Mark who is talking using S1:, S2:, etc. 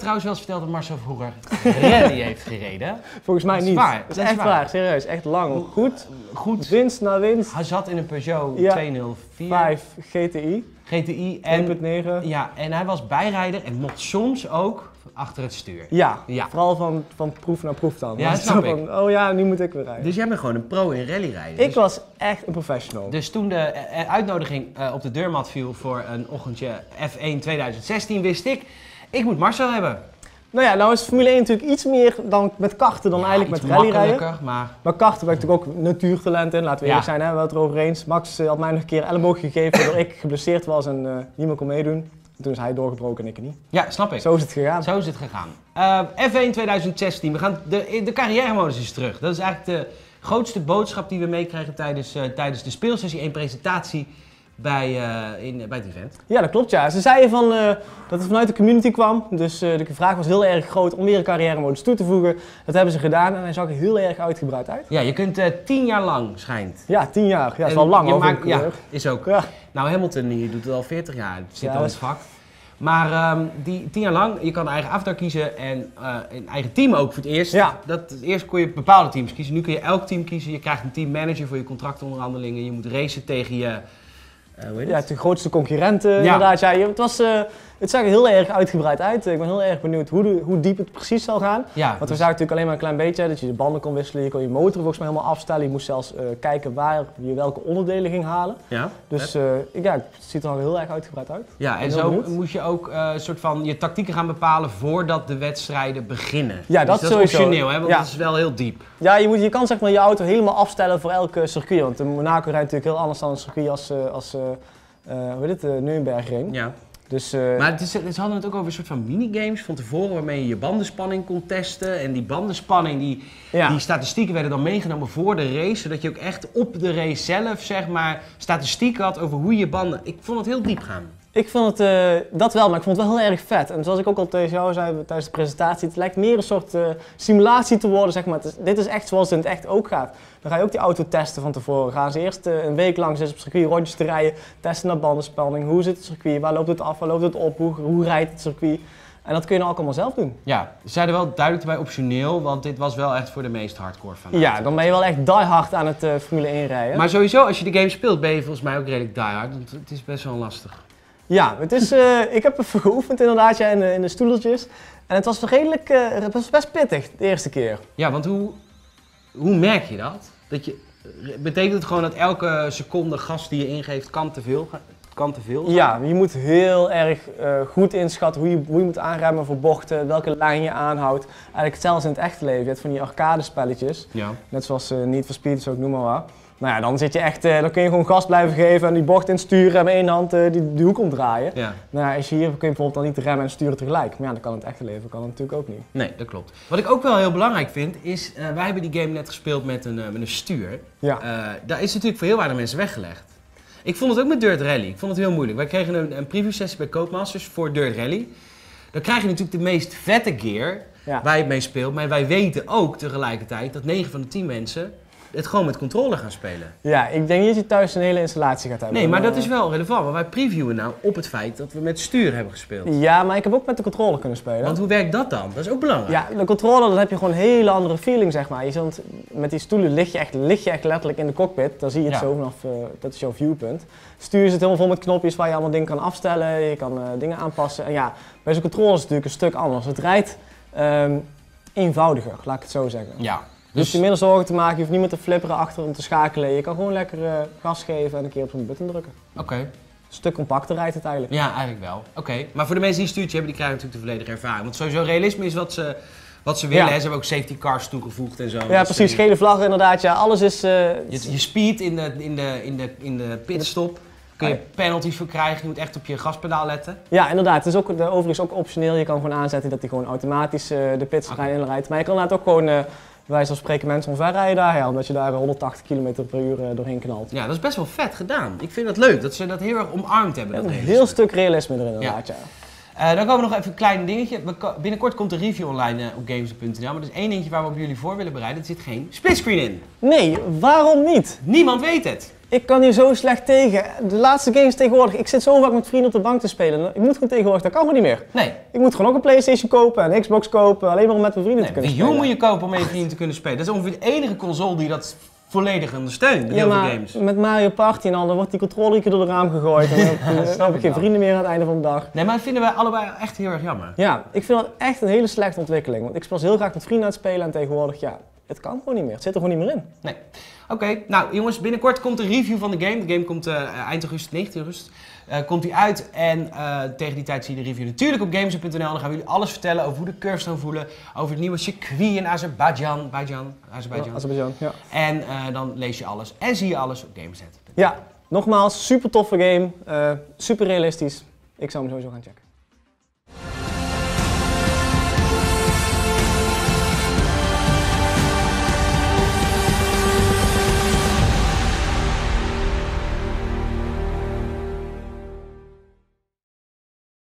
S1: trouwens wel eens verteld dat Marcel vroeger rally heeft gereden?
S2: Volgens mij
S1: Dat is
S2: niet.
S1: waar.
S2: Dat is echt waar, serieus. Echt lang. Goed. Winst na winst.
S1: Hij zat in een Peugeot
S2: Ja.
S1: 204
S2: 5 GTI.
S1: GTI en,
S2: 1.9.
S1: ja, en hij was bijrijder en mocht soms ook achter het stuur.
S2: Ja,
S1: Ja.
S2: vooral van proef naar proef dan.
S1: Ja,
S2: Want
S1: snap
S2: zo van, oh ja, nu moet ik weer rijden.
S1: Dus jij bent gewoon een pro in rallyrijden.
S2: Ik was echt een professional.
S1: Dus toen de uitnodiging op de deurmat viel voor een ochtendje F1 2016 wist ik moet Marcel hebben.
S2: Nou ja, nou is Formule 1 natuurlijk iets meer dan met karten dan eigenlijk met rallyrijden.
S1: Makkelijker, maar...
S2: Maar karten ben ik natuurlijk ook natuurtalent in, laten we eerlijk zijn, hè, we hebben het erover eens. Max had mij nog een keer elleboog gegeven waardoor ik geblesseerd was en niet meer kon meedoen. En toen is hij doorgebroken en ik niet.
S1: Ja, snap ik.
S2: Zo is het gegaan.
S1: Zo is het gegaan. F1 2016, we gaan de carrière-modus is terug. Dat is eigenlijk de grootste boodschap die we meekrijgen tijdens de speelsessie 1 presentatie bij het event.
S2: Ja, dat klopt ja. Ze zeiden dat het vanuit de community kwam, dus de vraag was heel erg groot om weer een carrière-modus toe te voegen. Dat hebben ze gedaan en hij zag er heel erg uitgebreid uit.
S1: Ja, je kunt 10 jaar lang, schijnt.
S2: Ja, 10 jaar. Ja, dat is wel lang hoor.
S1: Ja, is ook.
S2: Ja.
S1: Nou, Hamilton die doet het al 40 jaar, het zit
S2: Ja,
S1: al in
S2: dat
S1: het vak. Maar die 10 jaar lang, je kan een eigen avatar kiezen en een eigen team ook voor het eerst.
S2: Ja.
S1: Eerst kon je bepaalde teams kiezen, nu kun je elk team kiezen. Je krijgt een teammanager voor je contractonderhandelingen. Je moet racen tegen je... hoe heet
S2: Ja,
S1: het?
S2: de grootste concurrenten inderdaad. Ja, het zag er heel erg uitgebreid uit. Ik ben heel erg benieuwd hoe diep het precies zal gaan.
S1: Ja,
S2: Want we zagen natuurlijk alleen maar een klein beetje, dat je de banden kon wisselen, je kon je motor volgens mij helemaal afstellen. Je moest zelfs kijken waar je welke onderdelen ging halen.
S1: Ja,
S2: Dus het ziet er al heel erg uitgebreid uit.
S1: ja, en
S2: heel
S1: zo
S2: benieuwd.
S1: moest je ook soort van je tactieken gaan bepalen voordat de wedstrijden beginnen.
S2: Ja,
S1: Dus
S2: dat
S1: is
S2: sowieso.
S1: optioneel, hè, want
S2: Ja.
S1: dat is wel heel diep.
S2: Ja, je kan zeg maar je auto helemaal afstellen voor elk circuit. Want de Monaco rijdt natuurlijk heel anders dan een circuit als Nürburgring.
S1: Ja.
S2: Dus,
S1: Maar ze hadden het ook over een soort van minigames van tevoren waarmee je je bandenspanning kon testen. En die bandenspanning, die statistieken werden dan meegenomen voor de race. Zodat je ook echt op de race zelf, zeg maar, statistieken had over hoe je banden... Ik vond het heel diep gaan.
S2: Ik vond het, dat wel, maar ik vond het wel heel erg vet. En zoals ik ook al tegen jou zei tijdens de presentatie, het lijkt meer een soort simulatie te worden, zeg maar. Dit is echt zoals het in het echt ook gaat. Dan ga je ook die auto testen van tevoren. Gaan ze eerst een week lang op het circuit rondjes te rijden, testen naar bandenspanning. Hoe zit het circuit, waar loopt het af, waar loopt het op, hoe rijdt het circuit. En dat kun je dan ook allemaal zelf doen.
S1: Ja, ze zeiden wel duidelijk erbij optioneel, want dit was wel echt voor de meest hardcore van.
S2: Ja, dan ben je wel echt die hard aan het Formule 1 rijden.
S1: Maar sowieso, als je de game speelt, ben je volgens mij ook redelijk die hard, want het is best wel lastig.
S2: Ja, het is, ik heb even geoefend inderdaad in de stoeltjes. En het was redelijk, het was best pittig de eerste keer.
S1: Ja, want hoe merk je dat? Betekent het gewoon dat elke seconde gas die je ingeeft kan te veel zijn?
S2: Ja, je moet heel erg goed inschatten hoe je moet aanremmen voor bochten, welke lijn je aanhoudt. Eigenlijk zelfs in het echte leven, je hebt van die arcade spelletjes.
S1: Ja.
S2: Net zoals Need for Speed, zo ik noem maar wat. Nou ja, dan zit je echt, dan kun je gewoon gas blijven geven en die bocht insturen en met één hand die hoek omdraaien.
S1: Ja.
S2: Nou ja, als je hier kun je bijvoorbeeld dan niet remmen en sturen tegelijk. Maar ja, dat kan in het echte leven, kan dat natuurlijk ook niet.
S1: Nee, dat klopt. Wat ik ook wel heel belangrijk vind, is, wij hebben die game net gespeeld met een stuur.
S2: Ja.
S1: Daar is natuurlijk voor heel weinig mensen weggelegd. Ik vond het ook met Dirt Rally, ik vond het heel moeilijk. Wij kregen een preview sessie bij Codemasters voor Dirt Rally. Dan krijg je natuurlijk de meest vette gear waar je het mee speelt. Maar wij weten ook tegelijkertijd dat 9 van de 10 mensen het gewoon met controller gaan spelen.
S2: Ja, ik denk niet dat je thuis een hele installatie gaat hebben.
S1: Nee, maar dat is wel relevant, want wij previewen nou op het feit dat we met stuur hebben gespeeld.
S2: Ja, maar ik heb ook met de controller kunnen spelen.
S1: Want hoe werkt dat dan? Dat is ook belangrijk.
S2: Ja, de controller, dan heb je gewoon een hele andere feeling, zeg maar. Met die stoelen lig je echt letterlijk in de cockpit. Dan zie je het zo vanaf, dat is jouw viewpunt. Stuur zit helemaal vol met knopjes waar je allemaal dingen kan afstellen. Je kan dingen aanpassen. En ja, bij zo'n controller is het natuurlijk een stuk anders. Het rijdt eenvoudiger, laat ik het zo zeggen.
S1: Ja.
S2: Dus je minder zorgen te maken, je hoeft niet meer te flipperen achter om te schakelen. Je kan gewoon lekker gas geven en een keer op zo'n button drukken.
S1: Oké.
S2: Een stuk compacter rijdt het eigenlijk.
S1: Ja, eigenlijk wel. Oké. Maar voor de mensen die een stuurtje hebben, die krijgen natuurlijk de volledige ervaring. Want sowieso realisme is wat ze willen. Hè? Ze hebben ook safety cars toegevoegd en zo.
S2: Ja, precies. Gele vlaggen inderdaad. Ja, alles is...
S1: Je speed in de pitstop. Kun je penalties voor krijgen. Je moet echt op je gaspedaal letten.
S2: Ja, inderdaad. Het is ook overigens ook optioneel. Je kan gewoon aanzetten dat hij gewoon automatisch de pitstraat inrijdt. Maar je kan inderdaad ook gewoon... bij wijze van spreken mensen omverrijden daar, ja, omdat je daar 180 km per uur doorheen knalt.
S1: Ja, dat is best wel vet gedaan. Ik vind dat leuk, dat ze dat heel erg omarmd hebben.
S2: Ja,
S1: dat
S2: een heel stuk realisme erin inderdaad,
S1: Dan komen we nog even een klein dingetje. Binnenkort komt de review online op Games.nl. Maar er is één dingetje waar we op jullie voor willen bereiden. Er zit geen splitscreen in.
S2: Nee, waarom niet?
S1: Niemand weet het.
S2: Ik kan hier zo slecht tegen. De laatste games tegenwoordig, ik zit zo vaak met vrienden op de bank te spelen. Ik moet gewoon tegenwoordig, dat kan gewoon niet meer.
S1: Nee.
S2: Ik moet gewoon ook een PlayStation kopen en een Xbox kopen, alleen maar om met mijn vrienden te kunnen
S1: Wii U
S2: spelen.
S1: moet je kopen om met je vrienden te kunnen spelen. Dat is ongeveer de enige console die dat volledig ondersteunt.
S2: Ja, maar
S1: games.
S2: met Mario Party en al, dan wordt die controller een keer door het raam gegooid. En dan heb ik geen vrienden meer aan het einde van de dag.
S1: Nee, maar dat vinden wij allebei echt heel erg jammer.
S2: Ja, ik vind dat echt een hele slechte ontwikkeling. Want ik was heel graag met vrienden aan het spelen en tegenwoordig, ja, het kan gewoon niet meer. Het zit er gewoon niet meer in.
S1: Nee. Oké, nou jongens, binnenkort komt de review van de game. De game komt eind augustus, 19 augustus. Komt die uit en tegen die tijd zie je de review natuurlijk op Games.nl. Dan gaan we jullie alles vertellen over hoe de curves gaan voelen. Over het nieuwe circuit in Azerbeidzjan.
S2: Azerbeidzjan, ja.
S1: En dan lees je alles en zie je alles op Games.nl.
S2: Ja, nogmaals, super toffe game. Super realistisch. Ik zou hem sowieso gaan checken.